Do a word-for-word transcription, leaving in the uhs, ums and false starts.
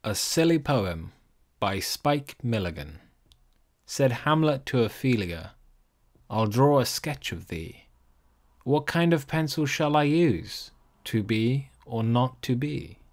A silly poem by Spike Milligan. Said Hamlet to Ophelia, "I'll draw a sketch of thee. What kind of pencil shall I use? To be or not to be?"